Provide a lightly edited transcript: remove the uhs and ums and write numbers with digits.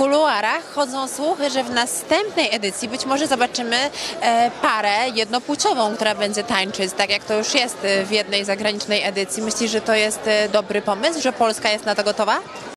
kuluarach chodzą słuchy, że w następnej edycji być może zobaczymy parę jednopłciową, która będzie tańczyć, tak jak to już jest w jednej zagranicznej edycji. Myślisz, że to jest dobry pomysł, że Polska jest na to gotowa?